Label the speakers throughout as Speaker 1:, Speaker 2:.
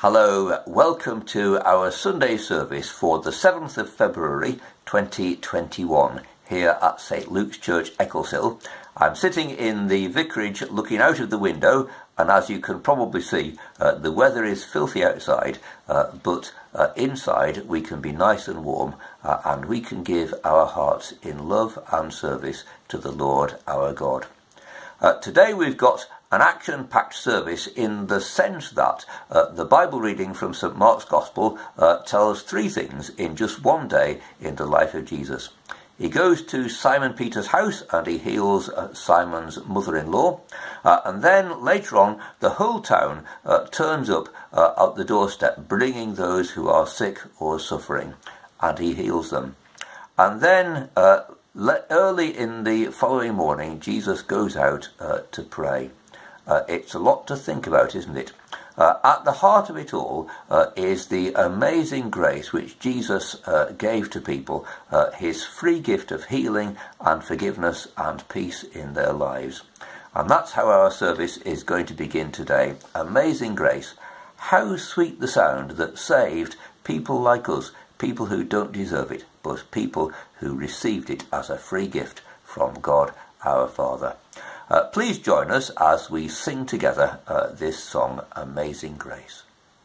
Speaker 1: Hello, welcome to our Sunday service for the 7th of February 2021 here at St Luke's Church, Eccleshill. I'm sitting in the vicarage looking out of the window, and as you can probably see, the weather is filthy outside, but inside we can be nice and warm, and we can give our hearts in love and service to the Lord our God. Today we've got an action-packed service in the sense that the Bible reading from St Mark's Gospel tells three things in just one day in the life of Jesus. He goes to Simon Peter's house and he heals Simon's mother-in-law, and then later on the whole town turns up at the doorstep bringing those who are sick or suffering, and he heals them. And then early in the following morning Jesus goes out to pray. It's a lot to think about, isn't it? At the heart of it all is the amazing grace which Jesus gave to people, his free gift of healing and forgiveness and peace in their lives. And that's how our service is going to begin today. Amazing grace. How sweet the sound that saved people like us, people who don't deserve it, but people who received it as a free gift from God our Father. Please join us as we sing together this song, Amazing Grace.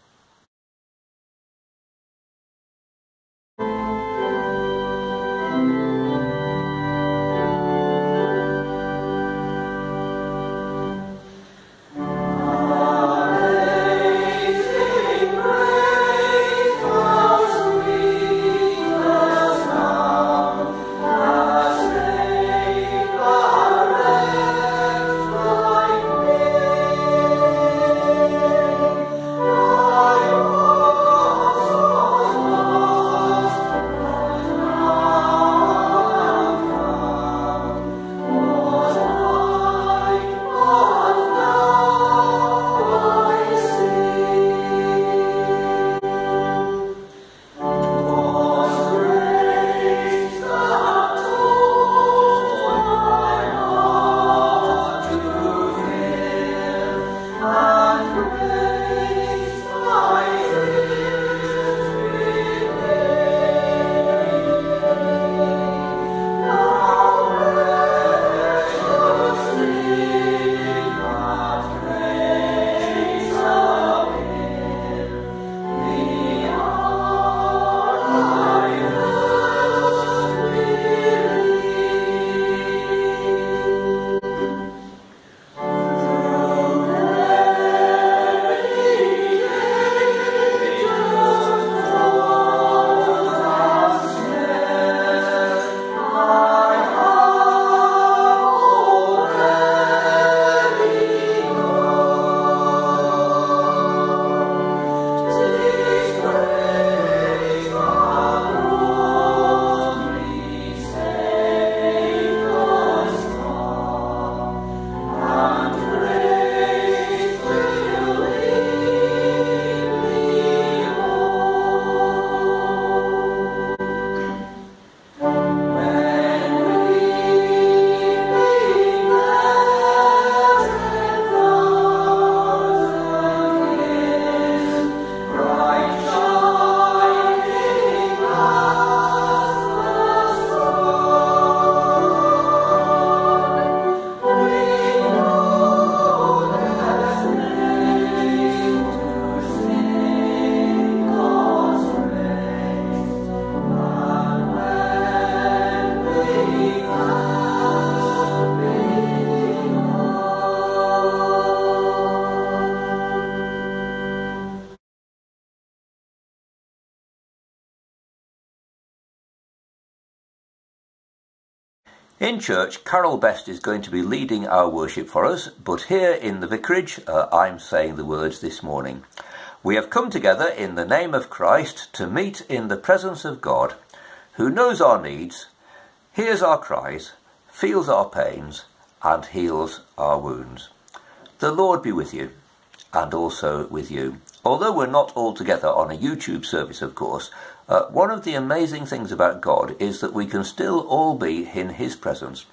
Speaker 1: In church, Carol Best is going to be leading our worship for us, but here in the vicarage, I'm saying the words this morning. We have come together in the name of Christ to meet in the presence of God, who knows our needs, hears our cries, feels our pains, and heals our wounds. The Lord be with you, and also with you. Although we're not all together on a YouTube service, of course, one of the amazing things about God is that we can still all be in his presence.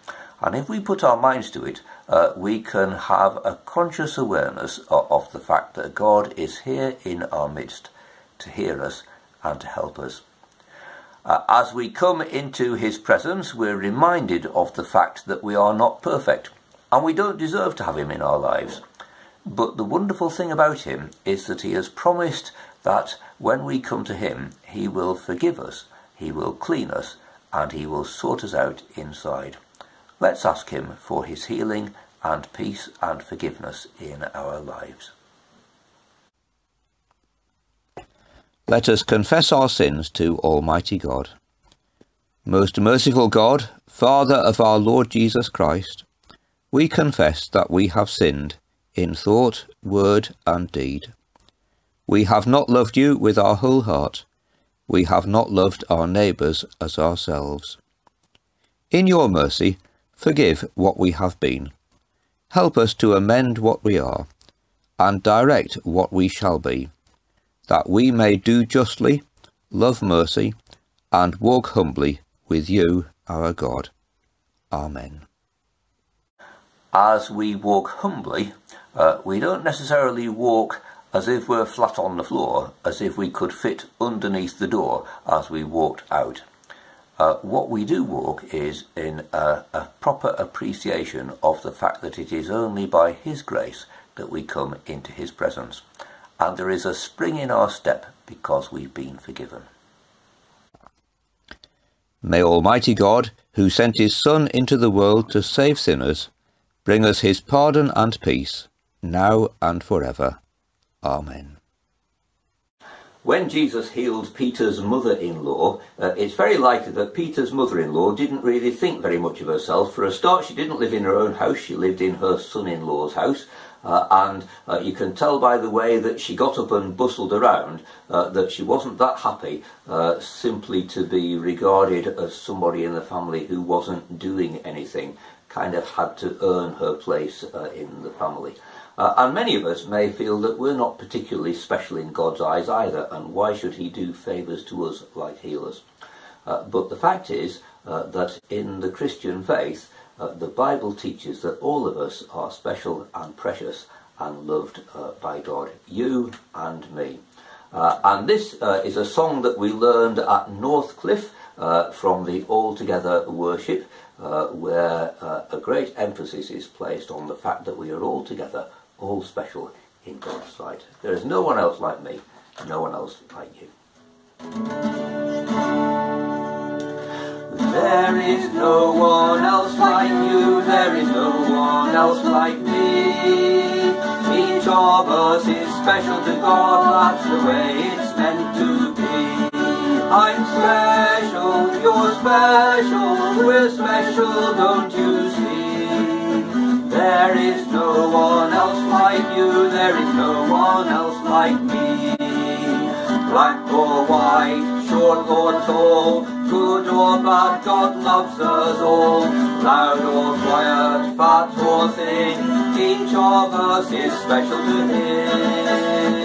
Speaker 1: And if we put our minds to it, we can have a conscious awareness of the fact that God is here in our midst to hear us and to help us. As we come into his presence, we're reminded of the fact that we are not perfect and we don't deserve to have him in our lives. But the wonderful thing about him is that he has promised that when we come to him, he will forgive us, he will clean us, and he will sort us out inside. Let's ask him for his healing and peace and forgiveness in our lives.
Speaker 2: Let us confess our sins to Almighty God. Most merciful God, Father of our Lord Jesus Christ, we confess that we have sinned in thought, word and deed. We have not loved you with our whole heart. We have not loved our neighbours as ourselves. In your mercy, forgive what we have been. Help us to amend what we are, and direct what we shall be, that we may do justly, love mercy, and walk humbly with you, our God. Amen.
Speaker 1: As we walk humbly, we don't necessarily walk as if we're flat on the floor, as if we could fit underneath the door as we walked out. What we do walk is in a proper appreciation of the fact that it is only by his grace that we come into his presence. And there is a spring in our step because we've been forgiven.
Speaker 2: May Almighty God, who sent his Son into the world to save sinners, bring us his pardon and peace, now and forever. Amen.
Speaker 1: When Jesus healed Peter's mother-in-law, it's very likely that Peter's mother-in-law didn't really think very much of herself. For a start, she didn't live in her own house, she lived in her son-in-law's house. And you can tell by the way that she got up and bustled around that she wasn't that happy simply to be regarded as somebody in the family who wasn't doing anything, kind of had to earn her place in the family. And many of us may feel that we're not particularly special in God's eyes either, and why should he do favours to us like healers? But the fact is that in the Christian faith, the Bible teaches that all of us are special and precious and loved by God, you and me. And this is a song that we learned at Northcliffe from the All Together worship, where a great emphasis is placed on the fact that we are all together, all special in God's sight. There is no one else like me, no one else like you. There is no one else like you, there is no one else like me. Each of us is special to God, that's the way it's meant to be. I'm special, you're special, we're special, don't you see? There is no one else like you, there is no one else like me. Black or white, short or tall, good or bad, God loves us all. Loud or quiet, fat or thin, each of us is special to him.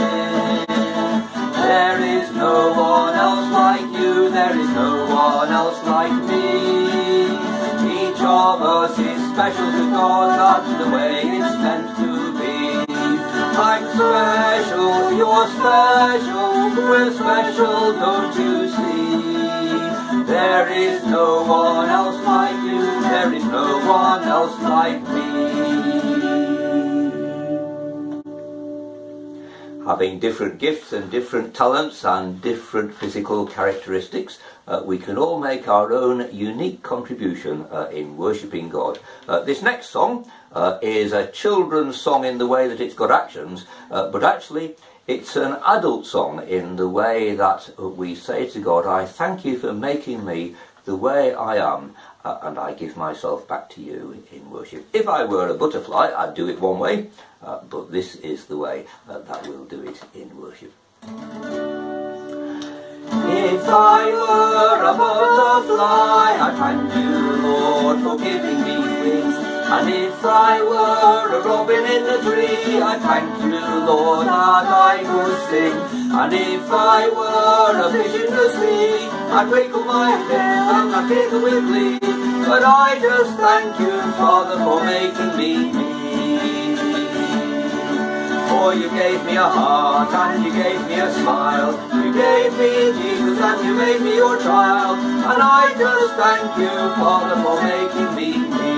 Speaker 1: There is no one else like you, there is no one else like me. Each of us is special to God, that's the way it's meant to be. I'm special, you're special, we're special, don't you see? There is no one else like you, there is no one else like me. Having different gifts and different talents and different physical characteristics, we can all make our own unique contribution in worshipping God. This next song is a children's song in the way that it's got actions, but actually it's an adult song in the way that we say to God, I thank you for making me the way I am, and I give myself back to you in worship. If I were a butterfly, I'd do it one way, but this is the way that we'll do it in worship. If I were a butterfly, I'd thank you, Lord, for giving me wings. And if I were a robin in the tree, I'd thank you, Lord, that I could sing. And if I were a fish in the sea, I'd wiggle my fins and I'd giggle with glee. but I just thank you, Father, for making me me. For you gave me a heart and you gave me a smile. You gave me Jesus and you made me your child. And I just thank you, Father, for making me me.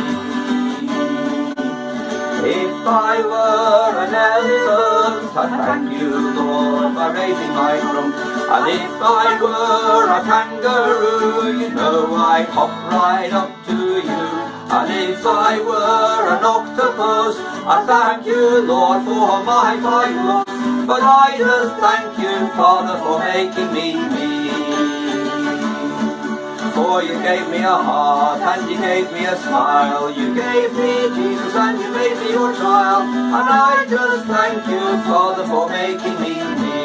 Speaker 1: If I were an elephant, I'd thank you, Lord, for raising my trunk. And if I were a kangaroo, you know I'd hop right up to you. And if I were an octopus, I thank you, Lord, for my fine looks. But I just thank you, Father, for making me me. For you gave me a heart and you gave me a smile. You gave me Jesus and you made me your child. And I just thank you, Father, for making me me.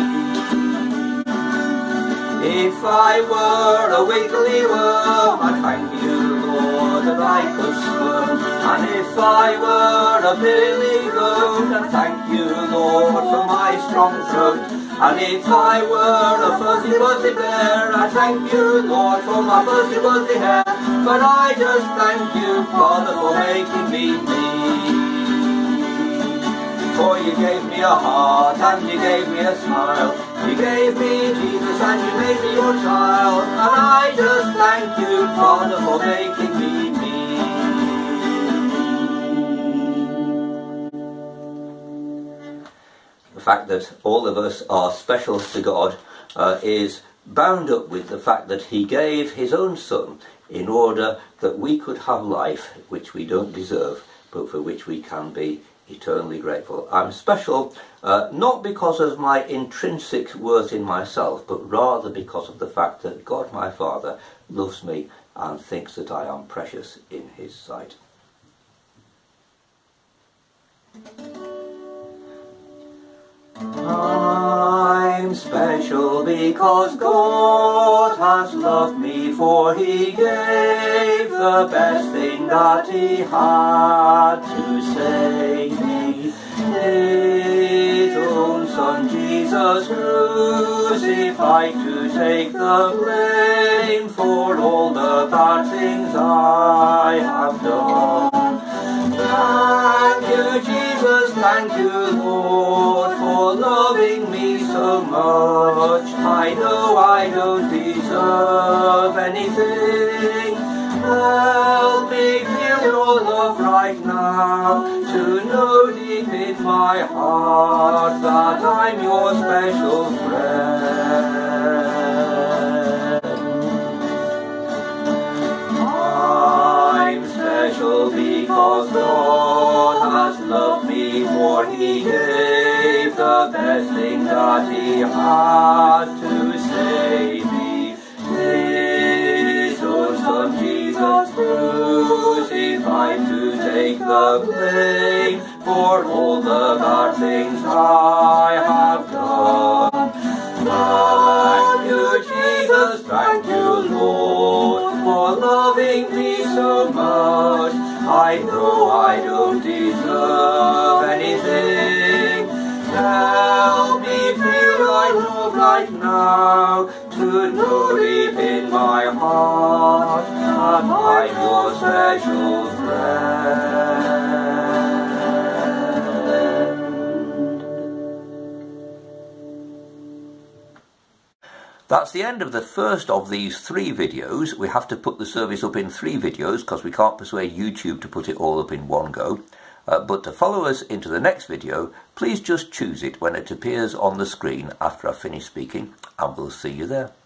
Speaker 1: If I were a wiggly worm, I'd thank you, Lord, that I could swim. And if I were a billy goat, I'd thank you, Lord, for my strong throat. And if I were a fuzzy wuzzy bear, I'd thank you, Lord, for my fuzzy wuzzy hair. But I just thank you, Father, for making me me. For you gave me a heart and you gave me a smile. You gave me Jesus and you made me your child. And I just thank you, Father, for making me me. The fact that all of us are special to God is bound up with the fact that he gave his own son in order that we could have life which we don't deserve, but for which we can be eternally grateful. I'm special not because of my intrinsic worth in myself, but rather because of the fact that God my Father loves me and thinks that I am precious in his sight. I'm special because God has loved me, for he gave the best thing that he had to save me. His own son Jesus crucified to take the blame for all the bad things I have done. Thank you, Jesus, thank you, Lord, for loving me so much. I know I don't deserve anything. Help me feel your love right now, to know deep in my heart that I'm your special friend. I'm special because God has loved me, for he gave the best thing that he had to save me. His own son Jesus crucified to take the blame for all the bad things I have done. Thank you, Jesus, thank you, Lord, for loving me so much. I know I don't deserve anything. Help me feel my love right now, to know deep in my heart that I'm your special friend. That's the end of the first of these 3 videos. We have to put the service up in 3 videos because we can't persuade YouTube to put it all up in one go. But to follow us into the next video, please just choose it when it appears on the screen after I've finished speaking, and we'll see you there.